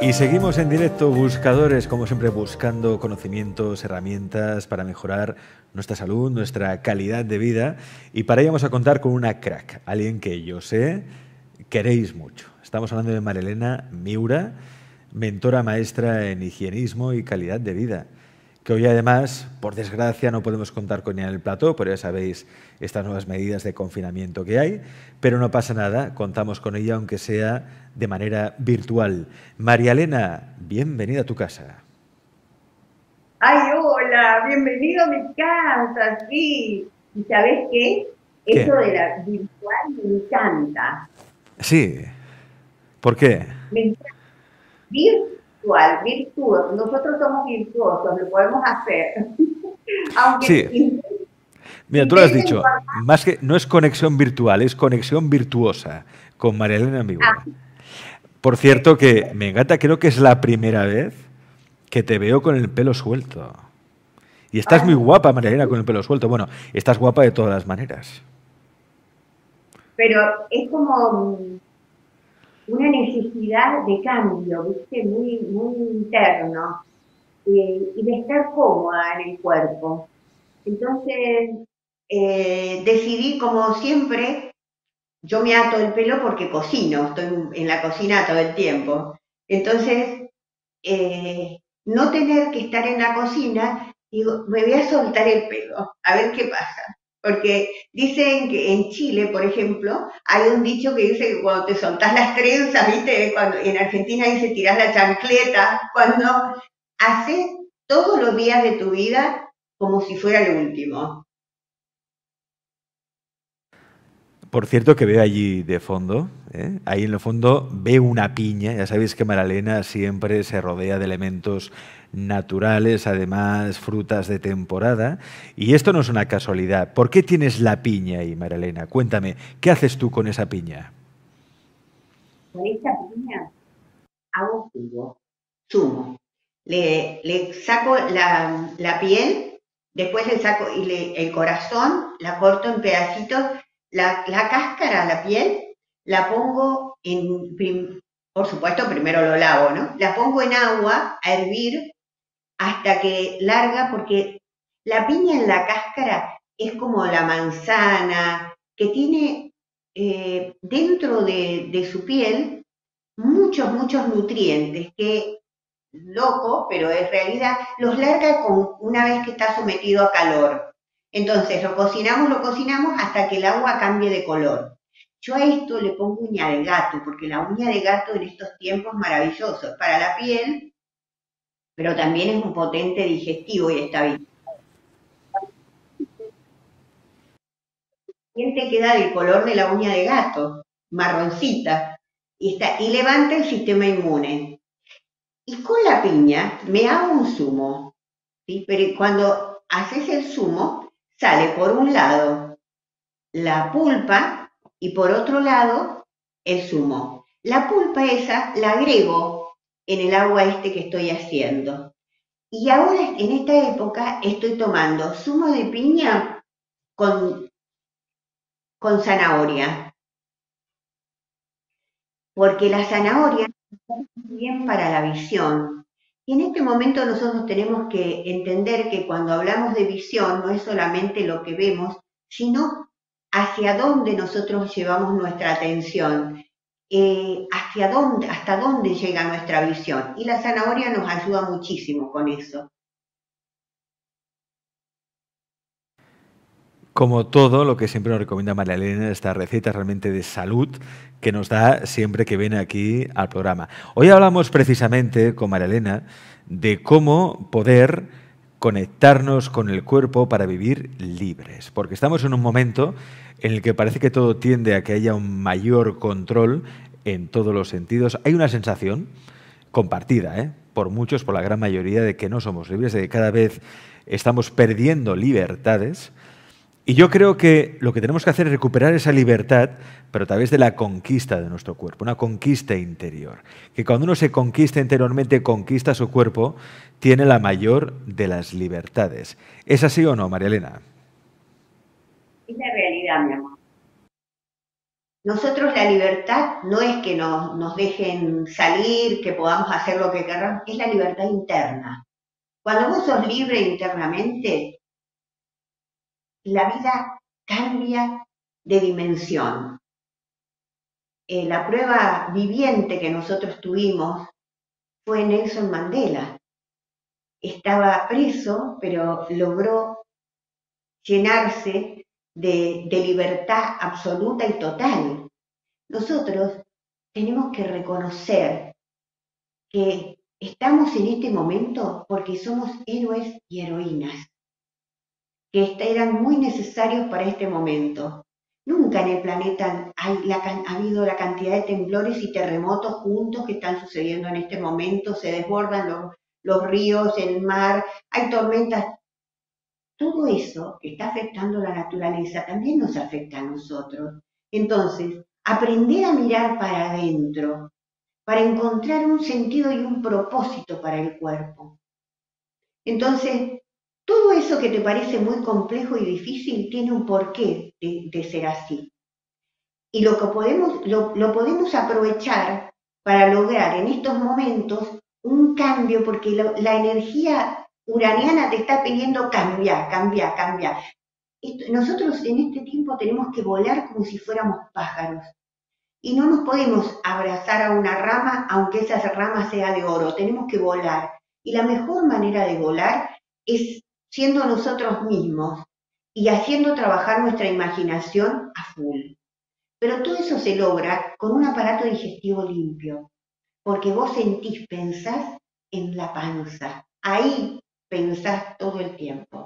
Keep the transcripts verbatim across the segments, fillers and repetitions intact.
Y seguimos en directo, buscadores, como siempre, buscando conocimientos, herramientas para mejorar nuestra salud, nuestra calidad de vida. Y para ello vamos a contar con una crack, alguien que yo sé queréis mucho. Estamos hablando de Marielena Miura, mentora maestra en higienismo y calidad de vida, que hoy además, por desgracia, no podemos contar con ella en el plató, pero ya sabéis estas nuevas medidas de confinamiento que hay, pero no pasa nada, contamos con ella aunque sea de manera virtual. Marielena, bienvenida a tu casa. Ay, hola, bienvenido a mi casa, sí. ¿Y sabes qué? Eso ¿Qué? de la virtual me encanta. Sí, ¿por qué? Me encanta. Virtual, virtuoso. Nosotros somos virtuosos, lo podemos hacer. Sí, Aunque intenten, mira, tú lo has intenten dicho, guardar. más que no es conexión virtual, es conexión virtuosa con Marielena Miura. Ah, Por cierto que me encanta, creo que es la primera vez que te veo con el pelo suelto. Y estás muy ay, guapa, Marielena, con el pelo suelto. Bueno, estás guapa de todas las maneras. pero es como una necesidad de cambio, ¿viste? Muy, muy interno. eh, y de estar cómoda en el cuerpo. Entonces, eh, decidí, como siempre, yo me ato el pelo porque cocino, estoy en la cocina todo el tiempo. Entonces, eh, no tener que estar en la cocina, digo, me voy a soltar el pelo, a ver qué pasa. Porque dicen que en Chile, por ejemplo, hay un dicho que dice que cuando te soltás las trenzas, ¿viste? Cuando, en Argentina dice tirás la chancleta, cuando haces todos los días de tu vida como si fuera el último. Por cierto, que veo allí de fondo, ¿eh? Ahí en el fondo veo una piña. Ya sabéis que Marielena siempre se rodea de elementos naturales, además frutas de temporada. Y esto no es una casualidad. ¿Por qué tienes la piña ahí, Marielena? Cuéntame, ¿qué haces tú con esa piña? Con esta piña hago jugo, zumo. Le, le saco la, la piel, después le saco y le, el corazón, la corto en pedacitos, la, la cáscara, la piel, la pongo en, prim, por supuesto, primero lo lavo, ¿no? La pongo en agua a hervir hasta que larga, porque la piña en la cáscara es como la manzana, que tiene eh, dentro de, de su piel muchos, muchos nutrientes que, loco, pero en realidad los larga con, una vez que está sometido a calor. Entonces lo cocinamos, lo cocinamos hasta que el agua cambie de color. Yo a esto le pongo uña de gato, porque la uña de gato en estos tiempos es maravilloso para la piel, pero también es un potente digestivo y estabilizador. La piel te queda del color de la uña de gato, marroncita, y, está, y levanta el sistema inmune. Y con la piña me hago un zumo, ¿sí? Pero cuando haces el zumo, sale por un lado la pulpa y por otro lado el zumo. La pulpa esa la agrego en el agua este que estoy haciendo. Y ahora en esta época estoy tomando zumo de piña con, con zanahoria, porque la zanahoria es bien para la visión. Y en este momento nosotros tenemos que entender que cuando hablamos de visión no es solamente lo que vemos, sino hacia dónde nosotros llevamos nuestra atención, eh, hacia dónde, hasta dónde llega nuestra visión. Y la zanahoria nos ayuda muchísimo con eso. Como todo lo que siempre nos recomienda María Elena, esta receta realmente de salud que nos da siempre que viene aquí al programa. Hoy hablamos precisamente con María Elena de cómo poder conectarnos con el cuerpo para vivir libres, porque estamos en un momento en el que parece que todo tiende a que haya un mayor control en todos los sentidos. Hay una sensación compartida, ¿eh? Por muchos, por la gran mayoría, de que no somos libres, de que cada vez estamos perdiendo libertades. Y yo creo que lo que tenemos que hacer es recuperar esa libertad, pero a través de la conquista de nuestro cuerpo, una conquista interior. Que cuando uno se conquista interiormente, conquista su cuerpo, tiene la mayor de las libertades. ¿Es así o no, María Elena? Es la realidad, mi amor. Nosotros la libertad no es que nos, nos dejen salir, que podamos hacer lo que queramos, es la libertad interna. Cuando vos sos libre internamente, la vida cambia de dimensión. Eh, la prueba viviente que nosotros tuvimos fue Nelson Mandela. Estaba preso, pero logró llenarse de, de libertad absoluta y total. Nosotros tenemos que reconocer que estamos en este momento porque somos héroes y heroínas, que eran muy necesarios para este momento. Nunca en el planeta hay la, ha habido la cantidad de temblores y terremotos juntos que están sucediendo en este momento, se desbordan los, los ríos, el mar, hay tormentas. Todo eso que está afectando la naturaleza también nos afecta a nosotros. Entonces, aprender a mirar para adentro, para encontrar un sentido y un propósito para el cuerpo. Entonces, todo eso que te parece muy complejo y difícil tiene un porqué de, de ser así. Y lo que podemos, lo, lo podemos aprovechar para lograr en estos momentos un cambio, porque lo, la energía uraniana te está pidiendo cambiar, cambiar, cambiar. Esto, nosotros en este tiempo tenemos que volar como si fuéramos pájaros. Y no nos podemos abrazar a una rama, aunque esa rama sea de oro, tenemos que volar. Y la mejor manera de volar es siendo nosotros mismos y haciendo trabajar nuestra imaginación a full. Pero todo eso se logra con un aparato digestivo limpio, porque vos sentís, pensás en la panza. Ahí pensás todo el tiempo.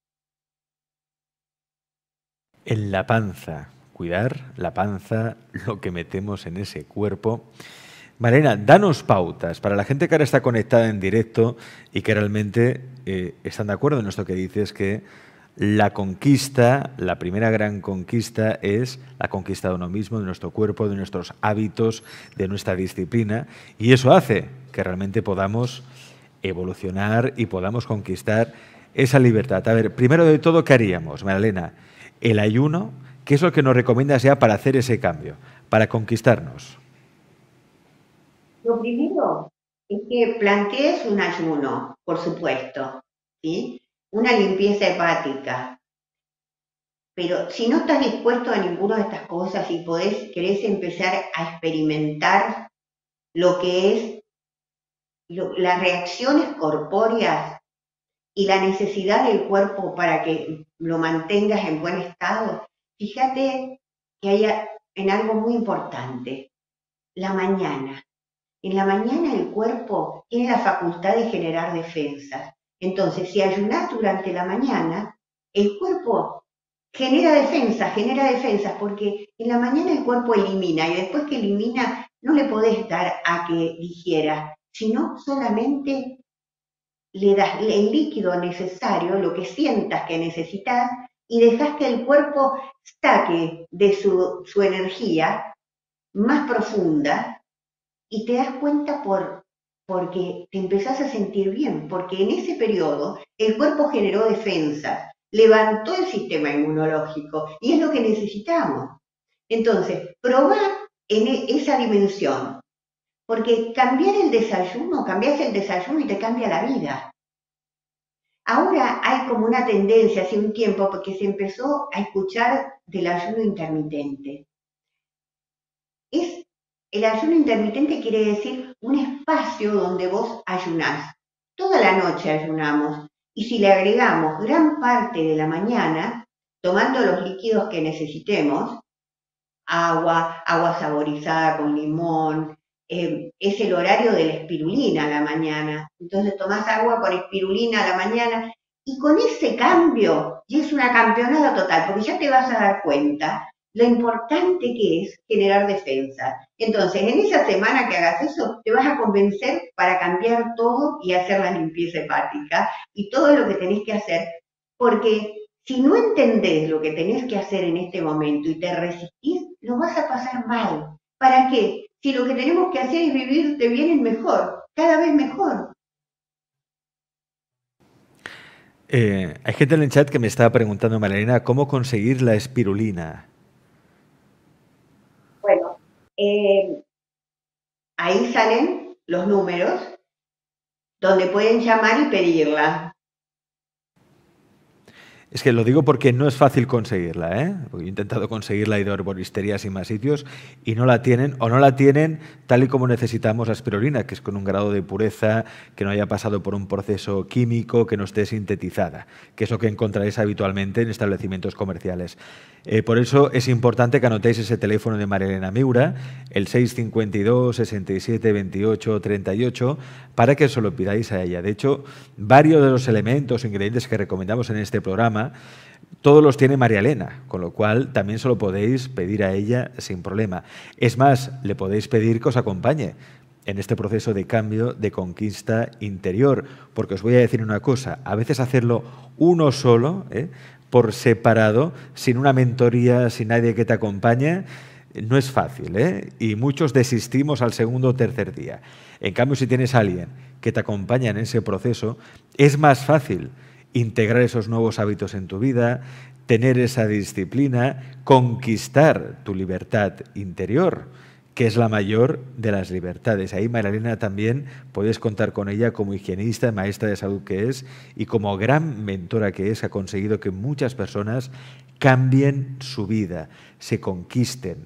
En la panza. Cuidar la panza, lo que metemos en ese cuerpo. Malena, danos pautas para la gente que ahora está conectada en directo y que realmente eh, están de acuerdo en esto que dices, que la conquista, la primera gran conquista es la conquista de uno mismo, de nuestro cuerpo, de nuestros hábitos, de nuestra disciplina, y eso hace que realmente podamos evolucionar y podamos conquistar esa libertad. A ver, primero de todo, ¿qué haríamos, Malena? El ayuno, ¿qué es lo que nos recomiendas ya para hacer ese cambio, para conquistarnos? Lo primero es que plantees un ayuno, por supuesto, ¿sí? Una limpieza hepática. Pero si no estás dispuesto a ninguna de estas cosas y podés, querés empezar a experimentar lo que es lo, las reacciones corpóreas y la necesidad del cuerpo para que lo mantengas en buen estado, fíjate que hay en algo muy importante, la mañana. En la mañana el cuerpo tiene la facultad de generar defensas. Entonces, si ayunas durante la mañana, el cuerpo genera defensas, genera defensas, porque en la mañana el cuerpo elimina y después que elimina no le podés dar a que digiera, sino solamente le das el líquido necesario, lo que sientas que necesitas, y dejas que el cuerpo saque de su, su energía más profunda y te das cuenta por, porque te empezás a sentir bien, porque en ese periodo el cuerpo generó defensas, levantó el sistema inmunológico y es lo que necesitamos. Entonces, probar en esa dimensión, porque cambiar el desayuno, cambias el desayuno y te cambia la vida. Ahora hay como una tendencia hace un tiempo porque se empezó a escuchar del ayuno intermitente. Es, el ayuno intermitente quiere decir un espacio donde vos ayunás. Toda la noche ayunamos y si le agregamos gran parte de la mañana, tomando los líquidos que necesitemos, agua, agua saborizada con limón, eh, es el horario de la espirulina a la mañana. Entonces tomás agua con espirulina a la mañana y con ese cambio, y es una campeonada total, porque ya te vas a dar cuenta lo importante que es generar defensa. Entonces, en esa semana que hagas eso, te vas a convencer para cambiar todo y hacer la limpieza hepática y todo lo que tenés que hacer, porque si no entendés lo que tenés que hacer en este momento y te resistís, lo vas a pasar mal. ¿Para qué? Si lo que tenemos que hacer es vivir de bien en mejor, cada vez mejor. Eh, hay gente en el chat que me estaba preguntando, Marilena, ¿cómo conseguir la espirulina? Eh, ahí salen los números donde pueden llamar y pedirla. Es que lo digo porque no es fácil conseguirla, ¿eh? Porque he intentado conseguirla, he ido a herboristerías y más sitios y no la tienen, o no la tienen tal y como necesitamos la espirulina, que es con un grado de pureza, que no haya pasado por un proceso químico, que no esté sintetizada, que es lo que encontraréis habitualmente en establecimientos comerciales. Eh, por eso es importante que anotéis ese teléfono de María Elena Miura, el seis cinco dos, sesenta y siete, veintiocho, treinta y ocho, para que se lo pidáis a ella. De hecho, varios de los elementos o ingredientes que recomendamos en este programa, todos los tiene María Elena, con lo cual también se lo podéis pedir a ella sin problema. Es más, le podéis pedir que os acompañe en este proceso de cambio, de conquista interior, porque os voy a decir una cosa, a veces hacerlo uno solo, ¿eh? por separado, sin una mentoría, sin nadie que te acompañe, no es fácil, ¿eh? Y muchos desistimos al segundo o tercer día. En cambio, si tienes a alguien que te acompaña en ese proceso, es más fácil integrar esos nuevos hábitos en tu vida, tener esa disciplina, conquistar tu libertad interior, que es la mayor de las libertades. Ahí María Elena también puedes contar con ella como higienista, maestra de salud que es y como gran mentora que es, ha conseguido que muchas personas cambien su vida, se conquisten,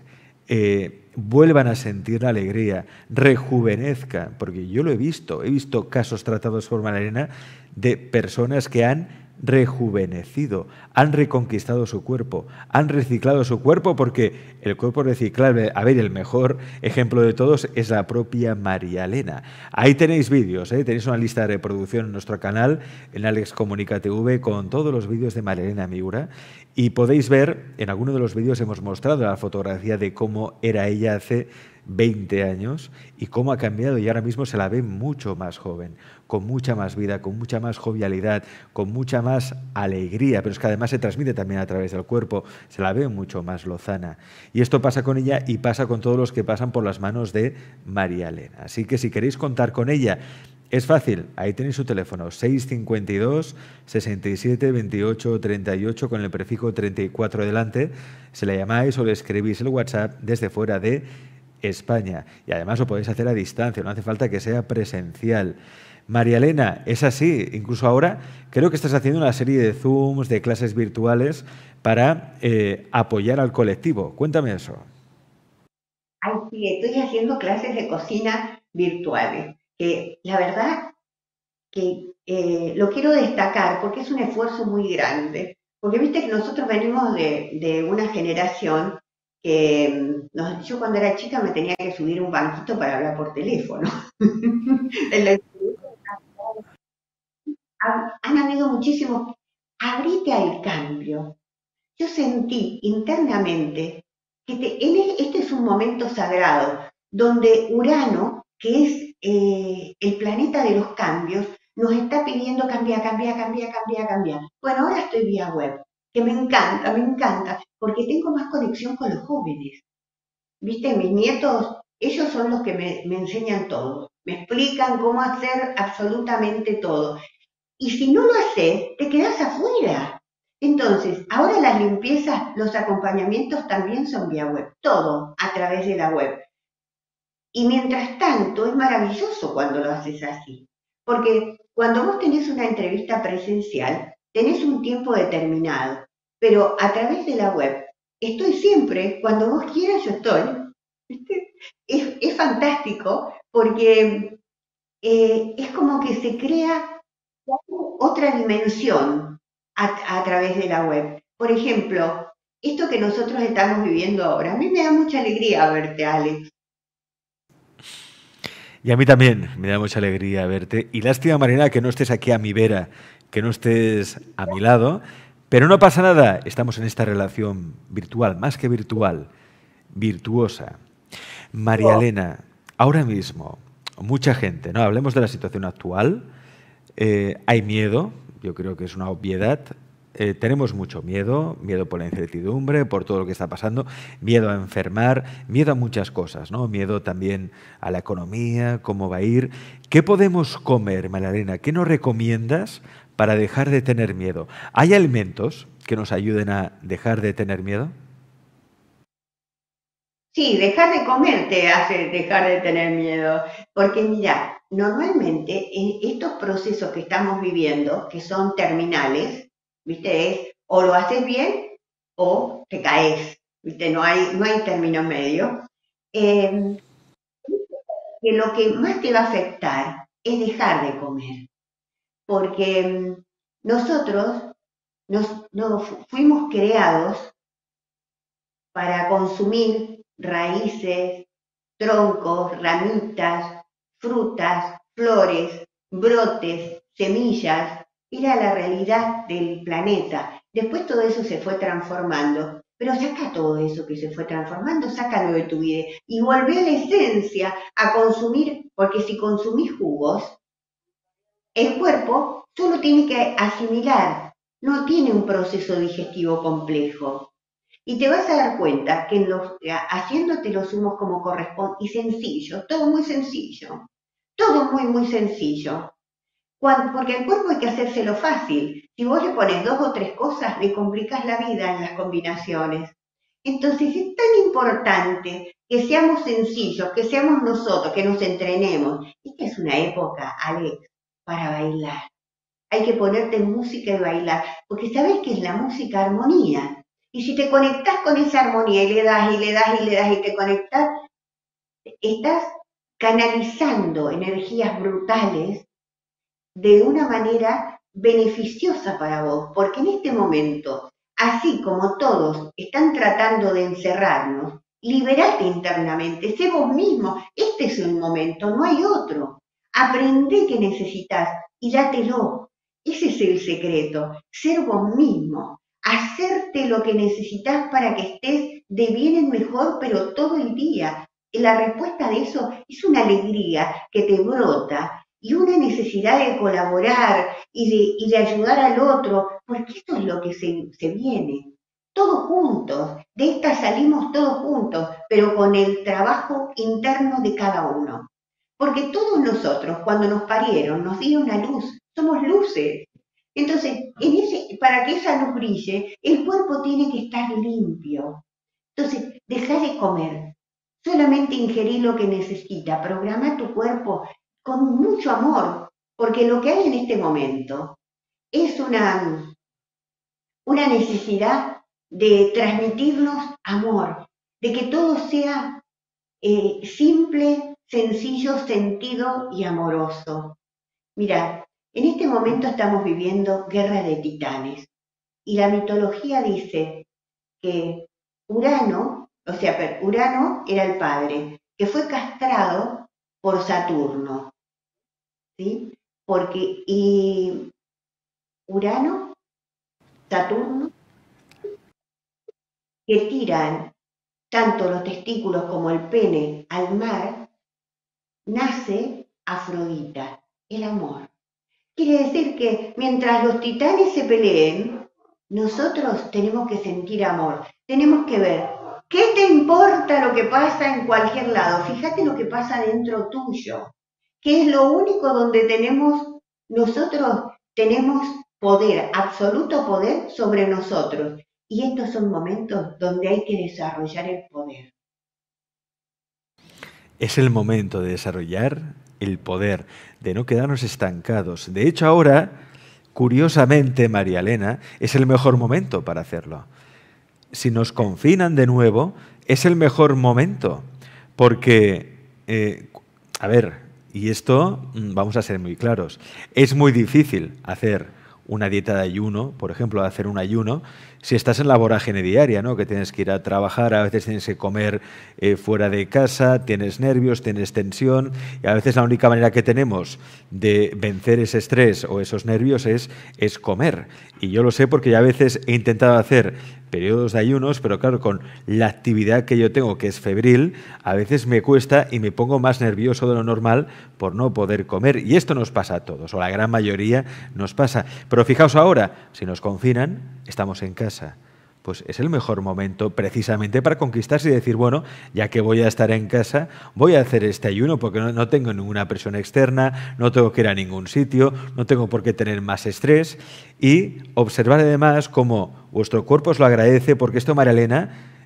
eh, vuelvan a sentir la alegría, rejuvenezcan, porque yo lo he visto, he visto casos tratados por María Elena de personas que han rejuvenecido, han reconquistado su cuerpo, han reciclado su cuerpo, porque el cuerpo reciclable, a ver, el mejor ejemplo de todos es la propia María Elena. Ahí tenéis vídeos, ¿eh? Tenéis una lista de reproducción en nuestro canal, en Alex Comunica T V, con todos los vídeos de María Elena Miura, y podéis ver, en alguno de los vídeos hemos mostrado la fotografía de cómo era ella hace veinte años y cómo ha cambiado, y ahora mismo se la ve mucho más joven, con mucha más vida, con mucha más jovialidad, con mucha más alegría, pero es que además se transmite también a través del cuerpo, se la ve mucho más lozana. Y esto pasa con ella y pasa con todos los que pasan por las manos de María Elena. Así que si queréis contar con ella, es fácil, ahí tenéis su teléfono, seis cinco dos, sesenta y siete, veintiocho, treinta y ocho, con el prefijo treinta y cuatro delante, se le llamáis o le escribís el WhatsApp desde fuera de España. Y además lo podéis hacer a distancia, no hace falta que sea presencial. María Elena, es así, incluso ahora creo que estás haciendo una serie de Zooms, de clases virtuales para eh, apoyar al colectivo. Cuéntame eso. Ay, sí, estoy haciendo clases de cocina virtuales, que la verdad que eh, lo quiero destacar porque es un esfuerzo muy grande. Porque viste que nosotros venimos de, de una generación que mm, nos- yo cuando era chica me tenía que subir a un banquito para hablar por teléfono. En la- han, han habido muchísimos. Abrite al cambio. Yo sentí internamente que te- en el- este es un momento sagrado, donde Urano, que es eh, el planeta de los cambios, nos está pidiendo cambiar, cambiar, cambiar, cambiar, cambiar. Bueno, ahora estoy vía web, que me encanta, me encanta, porque tengo más conexión con los jóvenes. ¿Viste? Mis nietos, ellos son los que me, me enseñan todo, me explican cómo hacer absolutamente todo. Y si no lo haces, te quedas afuera. Entonces, ahora las limpiezas, los acompañamientos también son vía web, todo a través de la web. Y mientras tanto, es maravilloso cuando lo haces así, porque cuando vos tenés una entrevista presencial, tenés un tiempo determinado, pero a través de la web, estoy siempre, cuando vos quieras, yo estoy. ¿Viste? Es, es fantástico porque eh, es como que se crea otra dimensión a, a través de la web. Por ejemplo, esto que nosotros estamos viviendo ahora, a mí me da mucha alegría verte, Alex. Y a mí también me da mucha alegría verte. Y lástima, Marina, que no estés aquí a mi vera, que no estés a mi lado. Pero no pasa nada, estamos en esta relación virtual, más que virtual, virtuosa. María Elena, ahora mismo, mucha gente, ¿no? Hablemos de la situación actual. Eh, hay miedo, yo creo que es una obviedad. Eh, tenemos mucho miedo, miedo por la incertidumbre, por todo lo que está pasando, miedo a enfermar, miedo a muchas cosas, ¿no? Miedo también a la economía, cómo va a ir. ¿Qué podemos comer, María Elena? ¿Qué nos recomiendas para dejar de tener miedo? ¿Hay alimentos que nos ayuden a dejar de tener miedo? Sí, dejar de comer te hace dejar de tener miedo, porque mira, normalmente en estos procesos que estamos viviendo, que son terminales, ¿viste? Es o lo haces bien o te caes, ¿viste? No hay, no hay término medio. Eh, que lo que más te va a afectar es dejar de comer, porque mm, nosotros nos, nos fuimos creados para consumir raíces, troncos, ramitas, frutas, flores, brotes, semillas. Era la realidad del planeta. Después todo eso se fue transformando. Pero saca todo eso que se fue transformando, sácalo de tu vida y volvé a la esencia, a consumir, porque si consumís jugos, el cuerpo solo tiene que asimilar, no tiene un proceso digestivo complejo. Y te vas a dar cuenta que en los, haciéndote los humos como corresponde, y sencillo, todo muy sencillo, todo muy, muy sencillo. Cuando, porque al cuerpo hay que hacérselo fácil. Si vos le pones dos o tres cosas, le complicas la vida en las combinaciones. Entonces es tan importante que seamos sencillos, que seamos nosotros, que nos entrenemos. Esta es una época, Alex, para bailar. Hay que ponerte música y bailar, porque sabes que es la música armonía. Y si te conectás con esa armonía y le das y le das y le das y te conectás, estás canalizando energías brutales de una manera beneficiosa para vos, porque en este momento, así como todos están tratando de encerrarnos, liberate internamente, sé vos mismo, este es un momento, no hay otro. Aprende que necesitas y dátelo. Ese es el secreto, ser vos mismo, hacerte lo que necesitas para que estés de bien en mejor, pero todo el día. La respuesta de eso es una alegría que te brota y una necesidad de colaborar y de, y de ayudar al otro, porque esto es lo que se, se viene. Todos juntos, de esta salimos todos juntos, pero con el trabajo interno de cada uno. Porque todos nosotros, cuando nos parieron, nos dieron a luz, somos luces. Entonces, en ese, para que esa luz brille, el cuerpo tiene que estar limpio. Entonces, deja de comer, solamente ingerí lo que necesita, programa tu cuerpo con mucho amor, porque lo que hay en este momento es una, una necesidad de transmitirnos amor, de que todo sea eh, simple, sencillo, sentido y amoroso. Mira, en este momento estamos viviendo guerra de titanes y la mitología dice que Urano, o sea, Urano era el padre, que fue castrado por Saturno, ¿sí? Porque, y Urano, Saturno, que tiran tanto los testículos como el pene al mar, nace Afrodita, el amor. Quiere decir que mientras los titanes se peleen, nosotros tenemos que sentir amor, tenemos que ver qué te importa lo que pasa en cualquier lado, fíjate lo que pasa dentro tuyo, que es lo único donde tenemos, nosotros tenemos poder, absoluto poder sobre nosotros. Y estos son momentos donde hay que desarrollar el poder. Es el momento de desarrollar el poder, de no quedarnos estancados. De hecho, ahora, curiosamente, María Elena, es el mejor momento para hacerlo. Si nos confinan de nuevo, es el mejor momento, porque, eh, a ver, y esto vamos a ser muy claros, es muy difícil hacer una dieta de ayuno, por ejemplo, hacer un ayuno, si estás en la vorágine diaria, ¿no? Que tienes que ir a trabajar, a veces tienes que comer eh, fuera de casa, tienes nervios, tienes tensión, y a veces la única manera que tenemos de vencer ese estrés o esos nervios es, es comer. Y yo lo sé porque ya a veces he intentado hacer periodos de ayunos, pero claro, con la actividad que yo tengo, que es febril, a veces me cuesta y me pongo más nervioso de lo normal por no poder comer. Y esto nos pasa a todos, o la gran mayoría nos pasa. Pero fijaos ahora, si nos confinan, estamos en casa. Pues es el mejor momento precisamente para conquistarse y decir, bueno, ya que voy a estar en casa, voy a hacer este ayuno porque no, no tengo ninguna presión externa, no tengo que ir a ningún sitio, no tengo por qué tener más estrés. Y observar además cómo vuestro cuerpo os lo agradece, porque esto, María Elena,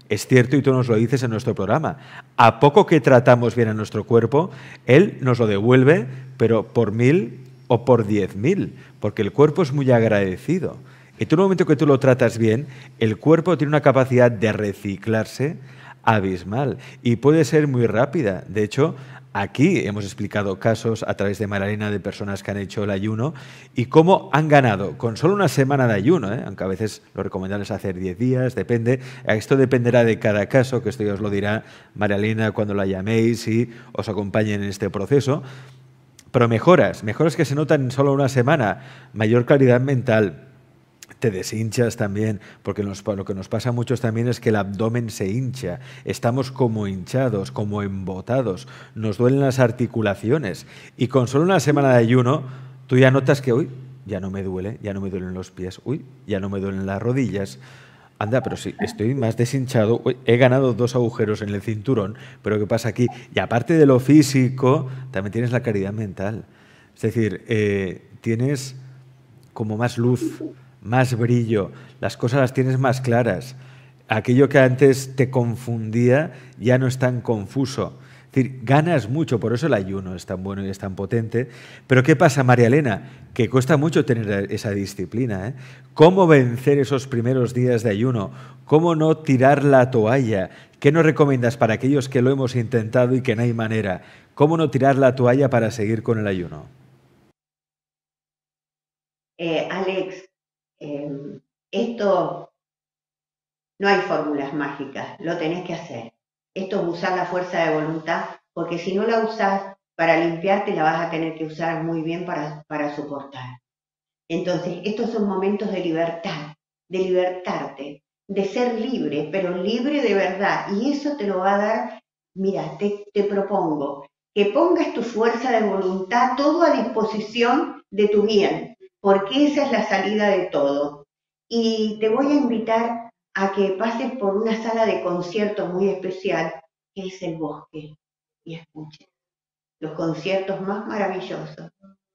Es cierto, y tú nos lo dices en nuestro programa. A poco que tratamos bien a nuestro cuerpo, él nos lo devuelve, pero por mil o por diez mil, porque el cuerpo es muy agradecido. Y tú, en el momento que tú lo tratas bien, el cuerpo tiene una capacidad de reciclarse abismal y puede ser muy rápida. De hecho, aquí hemos explicado casos a través de Magdalena de personas que han hecho el ayuno y cómo han ganado con solo una semana de ayuno, ¿eh? Aunque a veces lo recomendable es hacer diez días, depende. Esto dependerá de cada caso, que esto ya os lo dirá Magdalena cuando la llaméis y os acompañen en este proceso. Pero mejoras, mejoras que se notan en solo una semana, mayor claridad mental. Te deshinchas también, porque nos, lo que nos pasa a muchos también es que el abdomen se hincha, estamos como hinchados, como embotados, nos duelen las articulaciones y con solo una semana de ayuno tú ya notas que, uy, ya no me duele, ya no me duelen los pies, uy, ya no me duelen las rodillas. Anda, pero sí, estoy más deshinchado, uy, he ganado dos agujeros en el cinturón, pero ¿qué pasa aquí? Y aparte de lo físico, también tienes la claridad mental. Es decir, eh, tienes como más luz, más brillo, las cosas las tienes más claras. Aquello que antes te confundía ya no es tan confuso. Es decir, ganas mucho, por eso el ayuno es tan bueno y es tan potente. Pero ¿qué pasa, María Elena? Que cuesta mucho tener esa disciplina, ¿eh? ¿Cómo vencer esos primeros días de ayuno? ¿Cómo no tirar la toalla? ¿Qué nos recomiendas para aquellos que lo hemos intentado y que no hay manera? ¿Cómo no tirar la toalla para seguir con el ayuno? Eh, Alex, eh, esto no hay fórmulas mágicas, lo tenés que hacer. Esto es usar la fuerza de voluntad, porque si no la usás para limpiarte, la vas a tener que usar muy bien para, para soportar. Entonces, estos son momentos de libertad, de libertarte, de ser libre, pero libre de verdad. Y eso te lo va a dar, mira, te, te propongo que pongas tu fuerza de voluntad todo a disposición de tu bien, porque esa es la salida de todo. Y te voy a invitar a que pases por una sala de concierto muy especial, que es el bosque, y escuches los conciertos más maravillosos.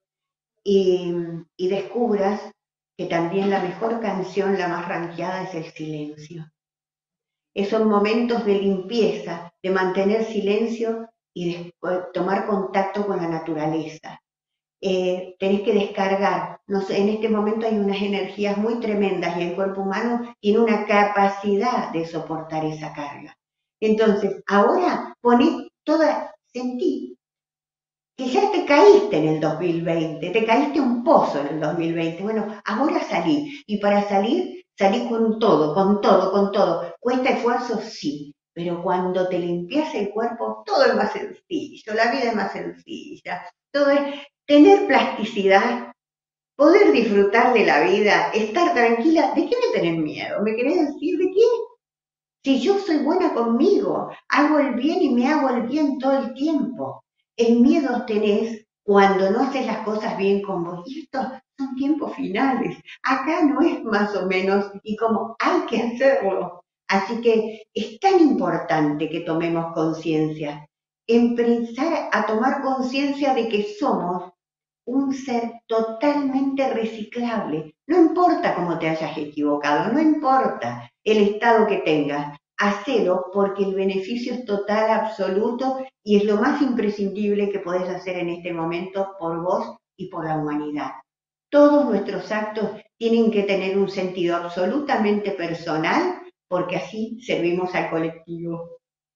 Y, y descubras que también la mejor canción, la más ranqueada, es el silencio. Esos momentos de limpieza, de mantener silencio y de tomar contacto con la naturaleza. Eh, tenés que descargar. No sé, en este momento hay unas energías muy tremendas y el cuerpo humano tiene una capacidad de soportar esa carga. Entonces, ahora poné toda, sentí que ya te caíste en el dos mil veinte, te caíste un pozo en el dos mil veinte. Bueno, ahora salí. Y para salir, salí con todo, con todo, con todo. ¿Cuesta esfuerzo? Sí. Pero cuando te limpias el cuerpo, todo es más sencillo, la vida es más sencilla. Todo es tener plasticidad, poder disfrutar de la vida, estar tranquila. ¿De qué me tenés miedo? ¿Me querés decir de qué? Si yo soy buena conmigo, hago el bien y me hago el bien todo el tiempo. El miedo tenés cuando no haces las cosas bien con vos. Y estos son tiempos finales. Acá no es más o menos y como hay que hacerlo. Así que es tan importante que tomemos conciencia. Empezar a tomar conciencia de que somos un ser totalmente reciclable. No importa cómo te hayas equivocado, no importa el estado que tengas, hacelo porque el beneficio es total, absoluto y es lo más imprescindible que podés hacer en este momento por vos y por la humanidad. Todos nuestros actos tienen que tener un sentido absolutamente personal porque así servimos al colectivo.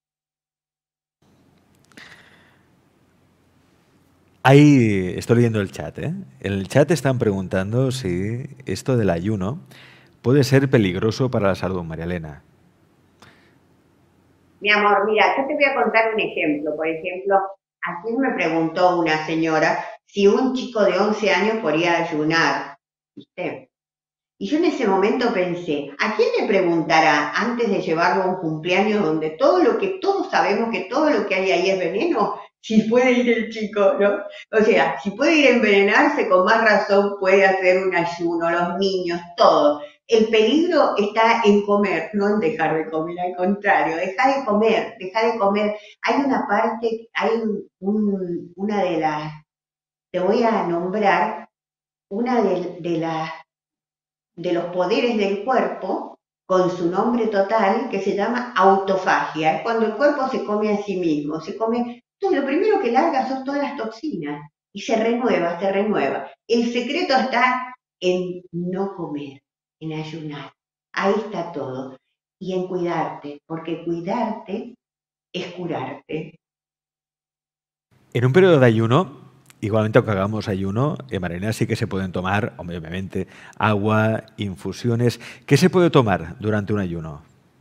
Ahí estoy leyendo el chat, ¿eh? En el chat están preguntando si esto del ayuno puede ser peligroso para la salud, María Elena. Mi amor, mira, yo te voy a contar un ejemplo. Por ejemplo, aquí me preguntó una señora si un chico de once años podía ayunar, ¿viste? Y yo en ese momento pensé, ¿a quién le preguntará antes de llevarlo a un cumpleaños donde todo lo que todos sabemos que todo lo que hay ahí es veneno? Si puede ir el chico, ¿no? O sea, si puede ir a envenenarse, con más razón puede hacer un ayuno, los niños, todo. El peligro está en comer, no en dejar de comer, al contrario, deja de comer, deja de comer. Hay una parte, hay un, un, una de las, te voy a nombrar, una de, de las de los poderes del cuerpo con su nombre total, que se llama autofagia. Es cuando el cuerpo se come a sí mismo, se come, entonces lo primero que larga son todas las toxinas y se renueva, se renueva. El secreto está en no comer, en ayunar. Ahí está todo. Y en cuidarte, porque cuidarte es curarte. En un periodo de ayuno, igualmente aunque hagamos ayuno, en Marilena sí que se pueden tomar, obviamente, agua, infusiones. ¿Qué se puede tomar durante un ayuno?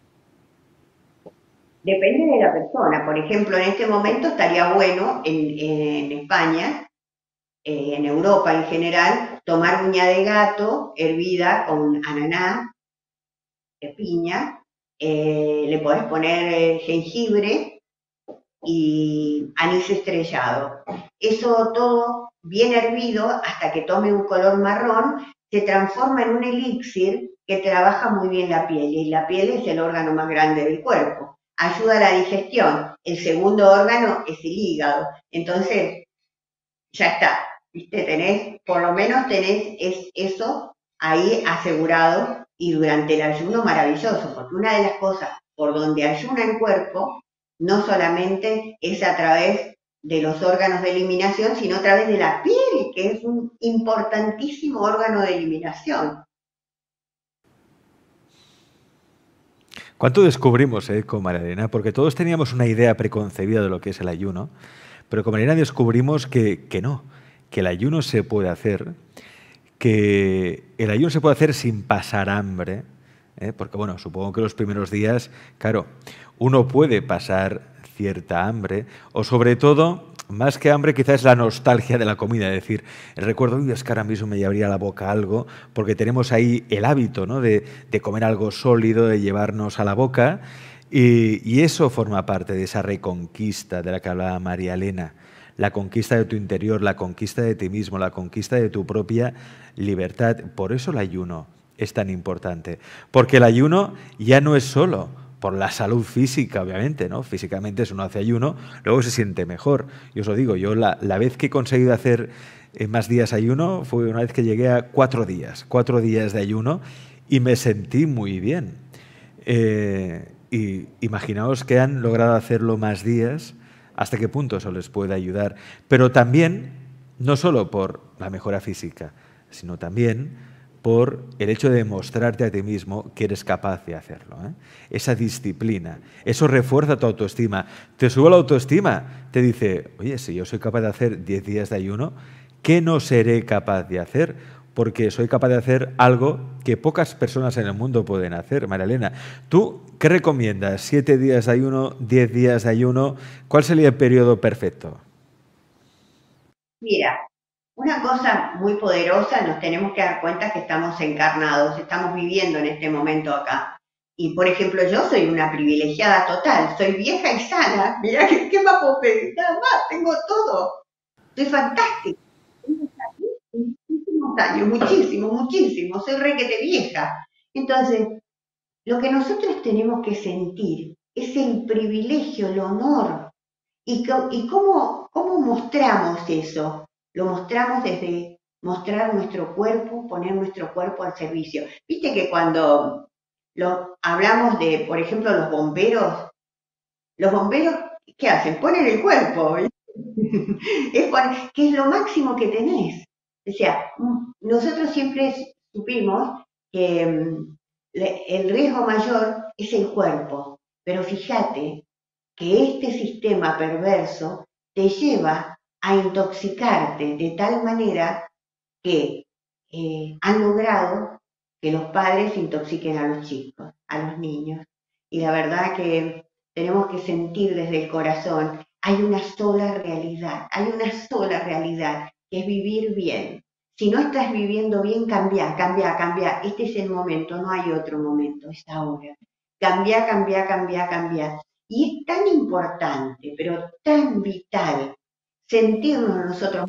Depende de la persona. Por ejemplo, en este momento estaría bueno en, en España, eh, en Europa en general, tomar uña de gato hervida con ananá, de piña, eh, le podés poner eh, jengibre y anís estrellado. Eso todo bien hervido hasta que tome un color marrón, se transforma en un elixir que trabaja muy bien la piel y la piel es el órgano más grande del cuerpo. Ayuda a la digestión. El segundo órgano es el hígado. Entonces, ya está. ¿Viste? Tenés, por lo menos tenés es, eso ahí asegurado y durante el ayuno maravilloso, porque una de las cosas por donde ayuna el cuerpo no solamente es a través de los órganos de eliminación, sino a través de la piel, que es un importantísimo órgano de eliminación. ¿Cuánto descubrimos eh, con Marilena? Porque todos teníamos una idea preconcebida de lo que es el ayuno, pero con Marilena descubrimos que, que no, que el ayuno se puede hacer, que el ayuno se puede hacer sin pasar hambre, ¿eh? Porque bueno, supongo que los primeros días, claro, uno puede pasar cierta hambre, o sobre todo, más que hambre, quizás es la nostalgia de la comida, es decir, el recuerdo, uy, es que ahora mismo me llevaría a la boca algo, porque tenemos ahí el hábito, ¿no?, de, de comer algo sólido, de llevarnos a la boca, y, y eso forma parte de esa reconquista de la que hablaba María Elena, la conquista de tu interior, la conquista de ti mismo, la conquista de tu propia libertad. Por eso el ayuno es tan importante, porque el ayuno ya no es solo por la salud física, obviamente, ¿no? Físicamente, si uno hace ayuno, luego se siente mejor. Yo os lo digo, yo la, la vez que he conseguido hacer eh, más días ayuno fue una vez que llegué a cuatro días, cuatro días de ayuno y me sentí muy bien. Eh, y imaginaos que han logrado hacerlo más días, hasta qué punto eso les puede ayudar. Pero también, no solo por la mejora física, sino también por el hecho de demostrarte a ti mismo que eres capaz de hacerlo, ¿eh? Esa disciplina, eso refuerza tu autoestima. Te sube la autoestima, te dice, oye, si yo soy capaz de hacer diez días de ayuno, ¿qué no seré capaz de hacer? Porque soy capaz de hacer algo que pocas personas en el mundo pueden hacer. María Elena, ¿tú qué recomiendas? ¿Siete días de ayuno, diez días de ayuno? ¿Cuál sería el periodo perfecto? Mira, una cosa muy poderosa, nos tenemos que dar cuenta que estamos encarnados, estamos viviendo en este momento acá. Y por ejemplo, yo soy una privilegiada total, soy vieja y sana, mira, ¿qué, qué más puedo pedir? Nada más, tengo todo, soy fantástica. Tengo muchísimos años, muchísimo, muchísimo, soy requete vieja. Entonces, lo que nosotros tenemos que sentir es el privilegio, el honor. ¿Y, co- y cómo, cómo mostramos eso? Lo mostramos desde mostrar nuestro cuerpo, poner nuestro cuerpo al servicio. Viste que cuando lo, hablamos de, por ejemplo, los bomberos, los bomberos, ¿qué hacen? Ponen el cuerpo, ¿viste? Es pon- que es lo máximo que tenés. O sea, mm, nosotros siempre supimos que mm, le- el riesgo mayor es el cuerpo, pero fíjate que este sistema perverso te lleva a intoxicarte de tal manera que eh, han logrado que los padres intoxiquen a los chicos, a los niños. Y la verdad que tenemos que sentir desde el corazón, hay una sola realidad, hay una sola realidad, que es vivir bien. Si no estás viviendo bien, cambia, cambia, cambia. Este es el momento, no hay otro momento, es ahora. Cambia, cambia, cambia, cambia. Y es tan importante, pero tan vital, sentirnos nosotros,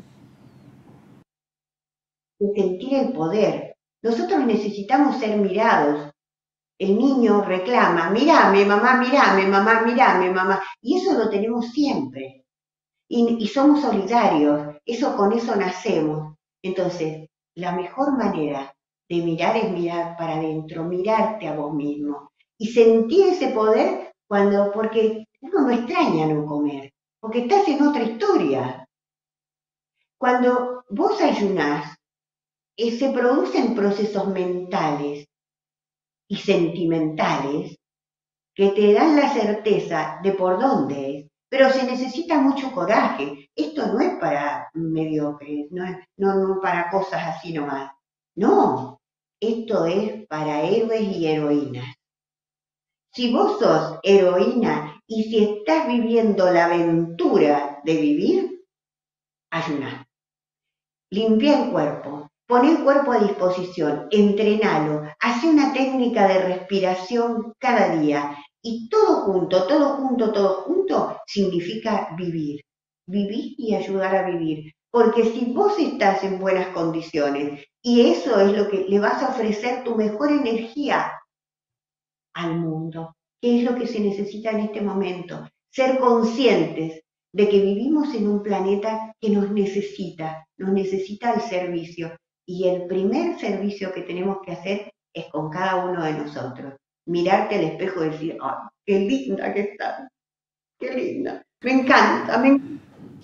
sentir el poder. Nosotros necesitamos ser mirados. El niño reclama, mírame, mamá, mírame, mamá, mírame, mamá. Y eso lo tenemos siempre. Y, y somos solidarios. Eso, con eso nacemos. Entonces, la mejor manera de mirar es mirar para adentro, mirarte a vos mismo. Y sentí ese poder cuando, porque uno no extraña no comer, porque estás en otra historia. Cuando vos ayunás, eh, se producen procesos mentales y sentimentales que te dan la certeza de por dónde es, pero se necesita mucho coraje. Esto no es para mediocres, no es no, no para cosas así nomás. No, esto es para héroes y heroínas. Si vos sos heroína y si estás viviendo la aventura de vivir, ayuná. Limpia el cuerpo, pon el cuerpo a disposición, entrenalo, hace una técnica de respiración cada día y todo junto, todo junto, todo junto significa vivir. Vivir y ayudar a vivir. Porque si vos estás en buenas condiciones y eso es lo que le vas a ofrecer tu mejor energía al mundo, que es lo que se necesita en este momento, ser conscientes de que vivimos en un planeta que nos necesita, nos necesita el servicio. Y el primer servicio que tenemos que hacer es con cada uno de nosotros. Mirarte al espejo y decir, ¡ay, qué linda que estás! ¡Qué linda! Me encanta, me encanta.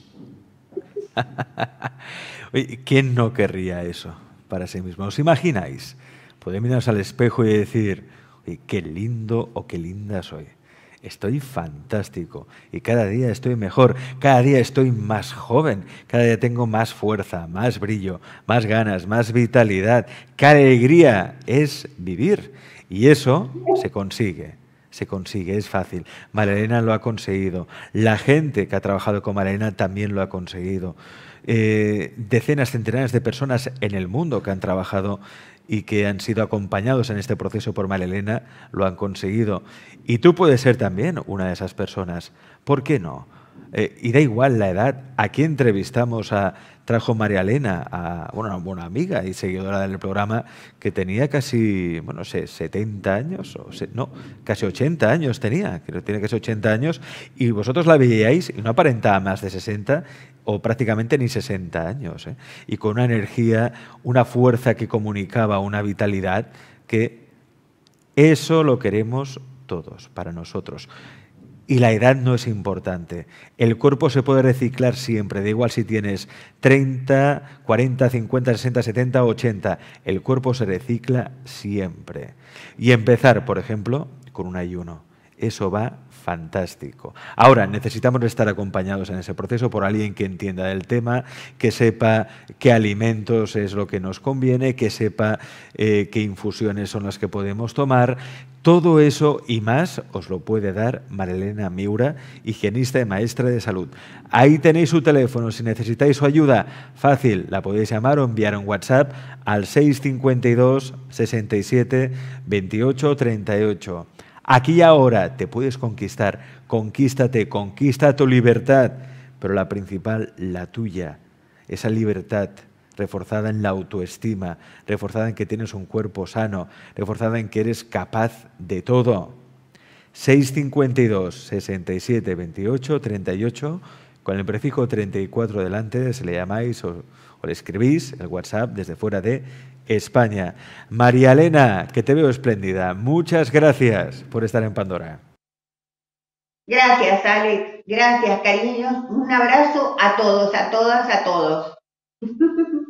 Oye, ¿quién no querría eso para sí mismo? ¿Os imagináis? Poder mirarse al espejo y decir, oye, qué lindo o qué linda soy. Estoy fantástico y cada día estoy mejor, cada día estoy más joven, cada día tengo más fuerza, más brillo, más ganas, más vitalidad. ¡Qué alegría es vivir! Y eso se consigue, se consigue, es fácil. María Elena lo ha conseguido. La gente que ha trabajado con María Elena también lo ha conseguido. Eh, decenas, centenares de personas en el mundo que han trabajado y que han sido acompañados en este proceso por María Elena lo han conseguido. Y tú puedes ser también una de esas personas. ¿Por qué no? Eh, y da igual la edad. Aquí entrevistamos a, trajo María Elena, a bueno, una buena amiga y seguidora del programa, que tenía casi, bueno, no sé, setenta años, o se, no, casi ochenta años tenía, creo que tiene casi ochenta años, y vosotros la veíais y no aparentaba más de sesenta, o prácticamente ni sesenta años, ¿eh? Y con una energía, una fuerza que comunicaba, una vitalidad, que eso lo queremos todos, para nosotros. Y la edad no es importante. El cuerpo se puede reciclar siempre, da igual si tienes treinta, cuarenta, cincuenta, sesenta, setenta, ochenta. El cuerpo se recicla siempre. Y empezar, por ejemplo, con un ayuno. Eso va fantástico. Ahora, necesitamos estar acompañados en ese proceso por alguien que entienda del tema, que sepa qué alimentos es lo que nos conviene, que sepa eh, qué infusiones son las que podemos tomar. Todo eso y más os lo puede dar María Elena Miura, higienista y maestra de salud. Ahí tenéis su teléfono. Si necesitáis su ayuda, fácil, la podéis llamar o enviar un WhatsApp al seis cincuenta y dos, sesenta y siete, veintiocho, treinta y ocho. Aquí y ahora te puedes conquistar, conquístate, conquista tu libertad, pero la principal, la tuya, esa libertad reforzada en la autoestima, reforzada en que tienes un cuerpo sano, reforzada en que eres capaz de todo. seis cincuenta y dos, sesenta y siete, veintiocho, treinta y ocho, con el prefijo treinta y cuatro delante, se le llamáis o, o le escribís el WhatsApp desde fuera de España. María Elena, que te veo espléndida, muchas gracias por estar en Pandora. Gracias, Alex. Gracias, cariños. Un abrazo a todos, a todas, a todos.